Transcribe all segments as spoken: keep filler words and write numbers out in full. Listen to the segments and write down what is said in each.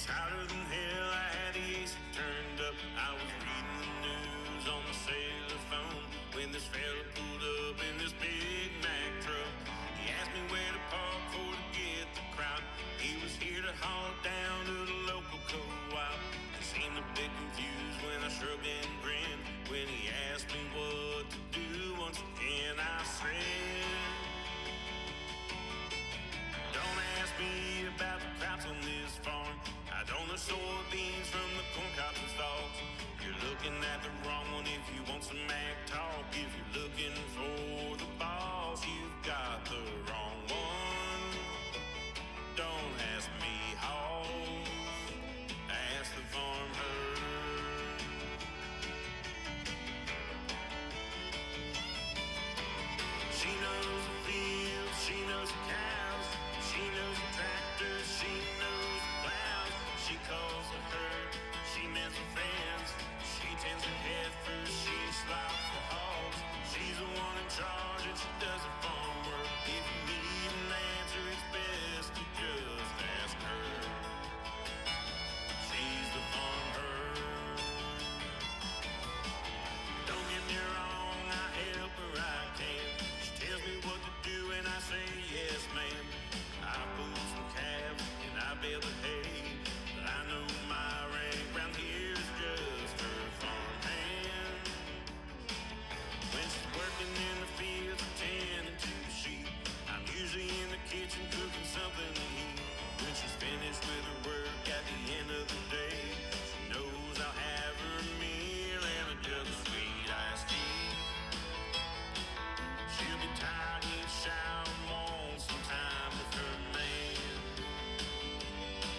was hotter than hell. I had the A C turned up. I was reading the news on my cellular phone when this fella pulled up in this Big Mac truck. He asked me where to park for to get the crowd. He was here to haul it down to the local co-op. He seemed a bit confused when I shrugged and grinned. When he asked me what to do, once again I said, don't ask me about the crops on this farm. I don't know soybeans from the corn cobs and stalks. You're looking at the wrong one if you want some Mac talk. If you're looking for the boss, you've got the wrong one. Don't ask me how, ask the farm herd. She knows the fields, she knows the cows, she knows the tractors, she knows the plows. She calls the herd, she mends the fence, she tends her heifers, she slops the hogs. She's the one in charge and she does the farm work. If you need an answer, it's best to just ask her. She's the farm herd. Don't get me wrong, I help her I can. She tells me what to do and I say yes ma'am. I pull some calves and I bale the hay, but I know my rank round here is just her farm hand. When she's working in the fields attending to the sheep, I'm usually in the kitchen cooking something to eat. When she's finished with her work at the end of the day, she knows I'll have her meal and a jug of sweet iced tea. She'll be tired, need a shower, and want some time with her man.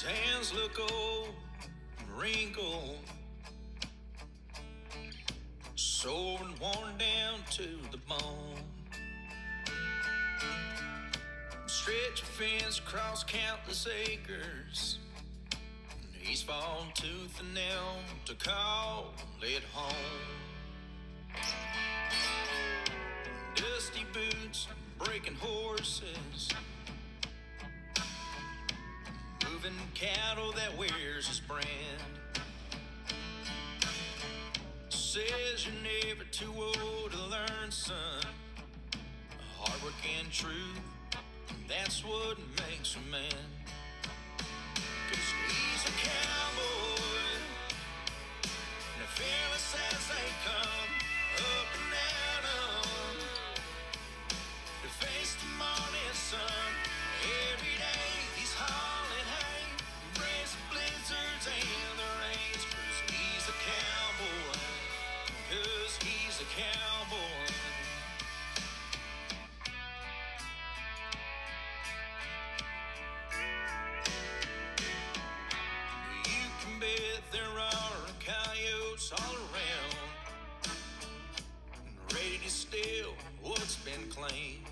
His hands look old and wrinkled, sore and worn down to the bone. Stretch a fence across countless acres, and he's fallen tooth and nail to call it home. Dusty boots, breaking horses, moving cattle that wears his brand. Says you're never too old to learn, son. Hard work and truth, that's what makes a man. 'Cause he's a cowboy, and fearless as they come, up and at 'em, to face the morning sun. Every day he's hauling hay, embrace the blizzards and the rains. 'Cause he's a cowboy, 'cause he's a cowboy. You can bet there are coyotes all around, ready to steal what's been claimed.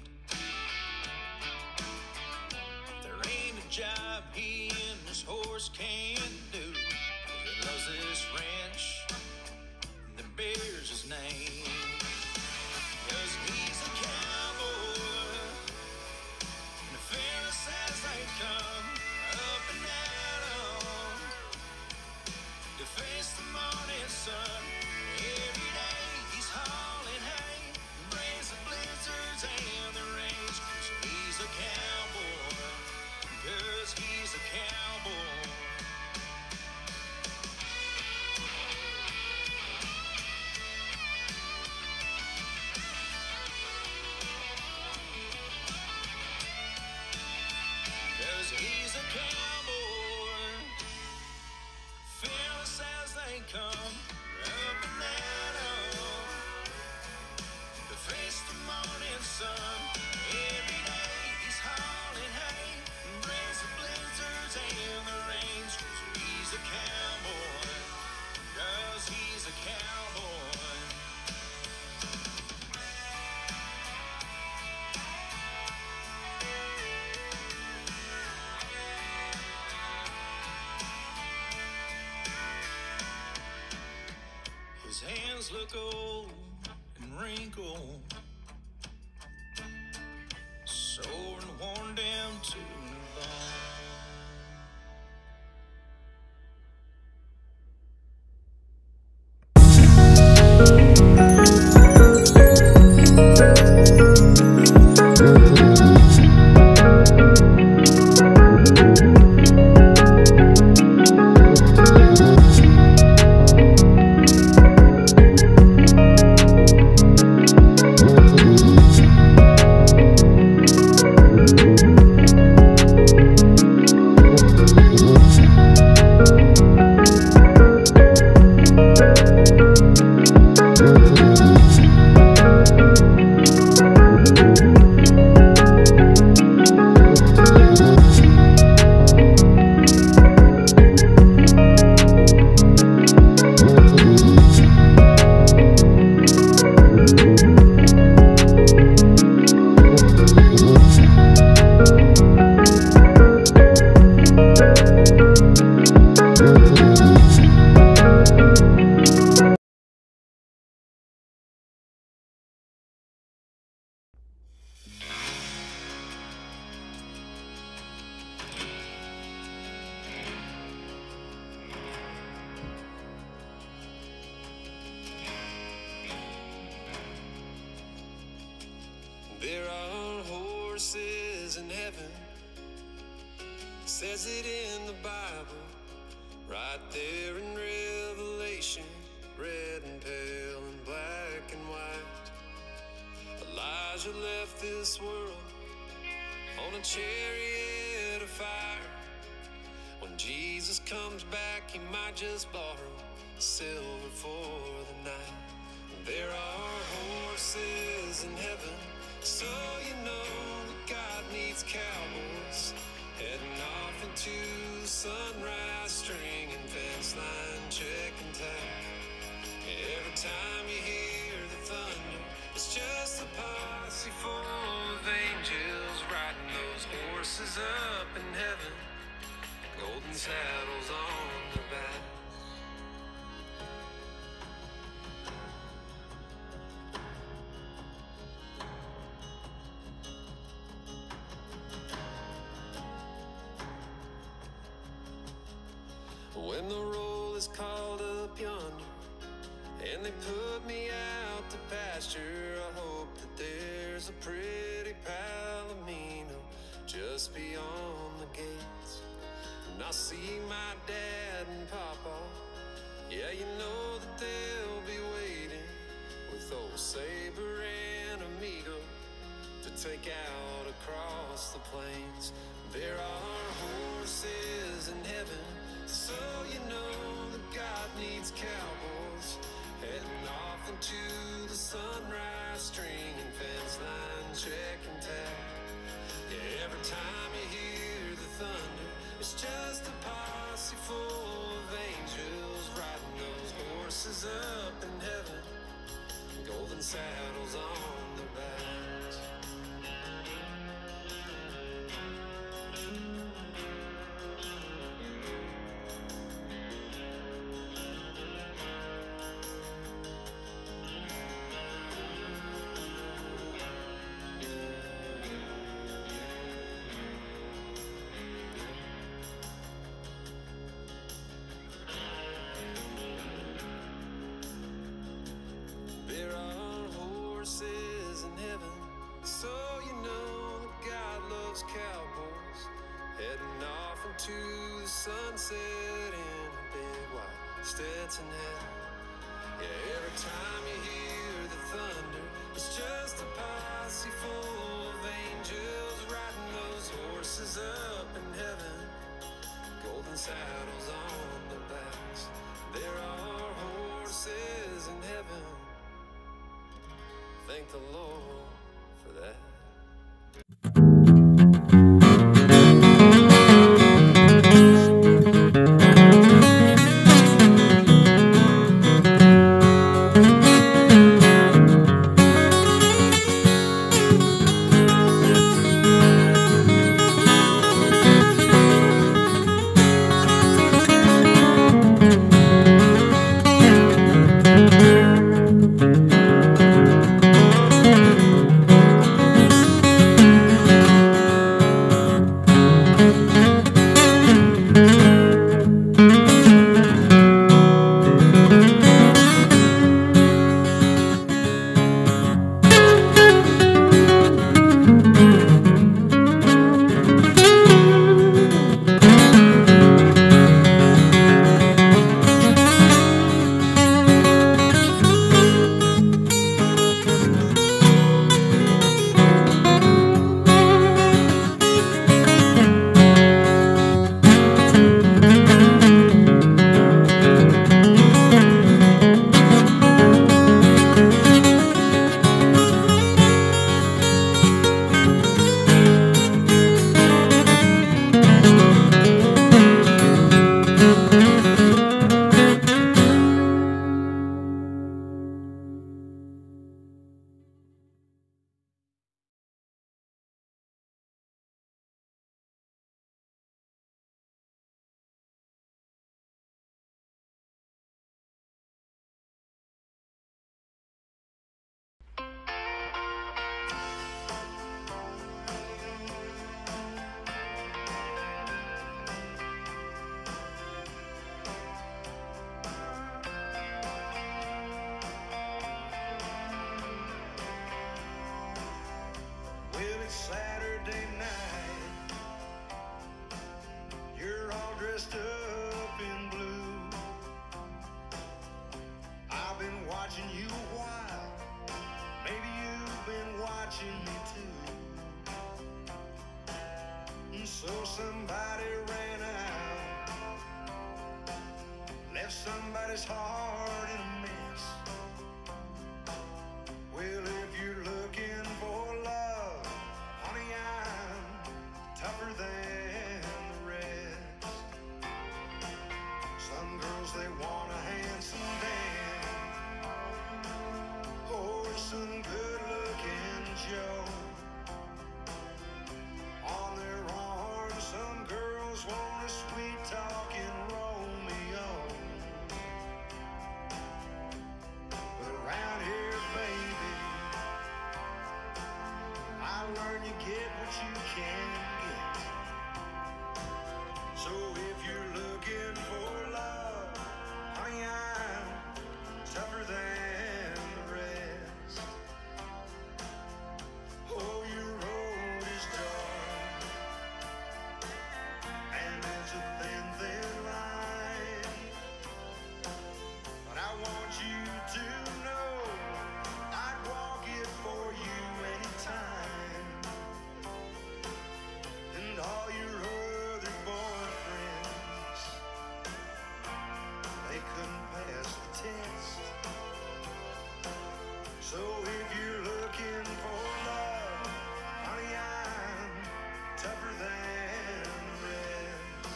There ain't a job he and his horse can't do. He loves this ranch that bears his name. 'Cause he's a cowboy, and fearless as they come, up and at 'em, to face the morning sun. Every day he's hauling hay, embrace the blizzards and the rains. 'Cause he's a cowboy, 'cause he's a cowboy. Cause he's a cowboy, fearless as they come, up and at 'em, to face the morning sun. Every day he's hauling hay, embrace the blizzards and the rains. 'Cause he's a cowboy, 'cause he's a cowboy. His hands look old and wrinkled, sore and worn down to the bone. There are horses in heaven, says it in the Bible, right there in Revelation, red and pale and black and white. Elijah left this world on a chariot of fire. When Jesus comes back, he might just borrow silver for the night. There are horses in heaven, so you know that God needs cowboys heading off into the sun. saddles on their back. When the roll is called up yonder and they put me out to pasture, I hope that there's a pretty palomino just beyond the gates. And I see my dad and papa, yeah, you know that they'll be waiting with old Saber and Amigo to take out across the plains. There are horses in heaven, so you know that God needs cowboys heading off into the sunrise, stringing fence line, checking tag. Yeah, every time you hear the thunder, it's just a posse full of angels riding those horses up in heaven, golden saddles on their backs. So you know that God loves cowboys heading off into the sunset in a big white Stetson hat. Yeah, every time you hear the thunder, it's just a posse full of angels riding those horses up in heaven, golden saddles on their backs. There are horses in heaven, thank the Lord for that. So if you're looking for love, honey, I'm tougher than the rest.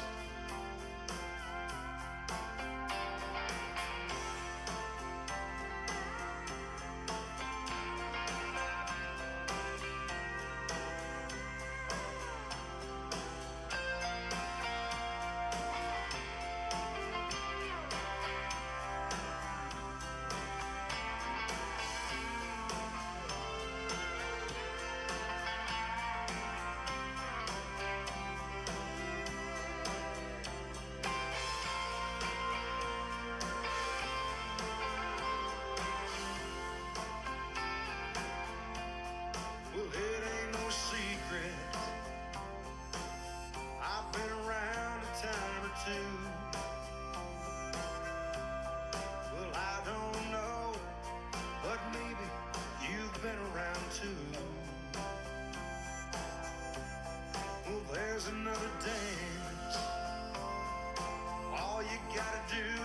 Well, it ain't no secret, I've been around a time or two. Well, I don't know, but maybe you've been around too. Well, there's another dance. All you gotta do